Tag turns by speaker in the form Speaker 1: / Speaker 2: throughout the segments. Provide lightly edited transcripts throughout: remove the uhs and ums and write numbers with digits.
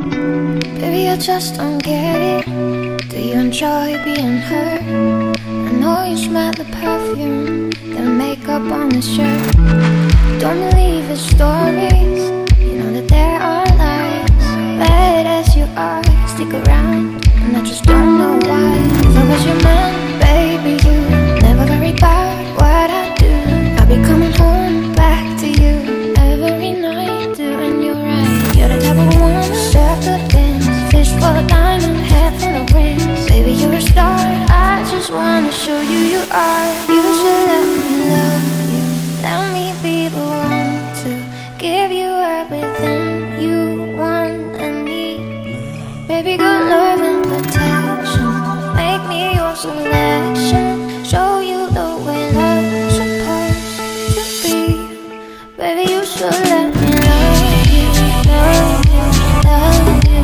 Speaker 1: Baby, I just don't get it. Do you enjoy being hurt? I know you smell the perfume, the makeup on his shirt. Don't believe his stories, you know that there are lies. Bad as you are, stick around, and I just don't know why. If I was your man, baby, you never worry about what I do. I'll be coming home back to you every night, doing you right. You're the type of woman, circle dance, fish full of diamonds, head full of rings. Baby, you're a star, I just wanna show you you are. You should let me love you, let me be the one to give you everything you want and need. Baby, good love and protection, make me your selection, show you the way love's supposed to be. Baby, you should let me love you, love you, love you.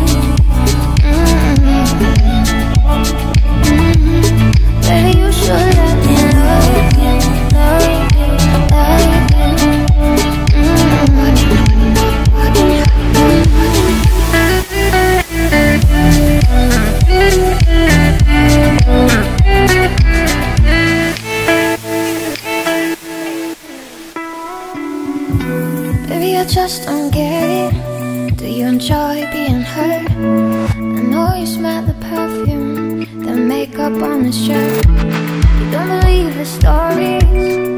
Speaker 1: Baby, you should let me love you, love you, love you. Baby, I just don't get it. Do you enjoy being hurt? I know you smell the perfume, the makeup on his shirt. You don't believe the stories,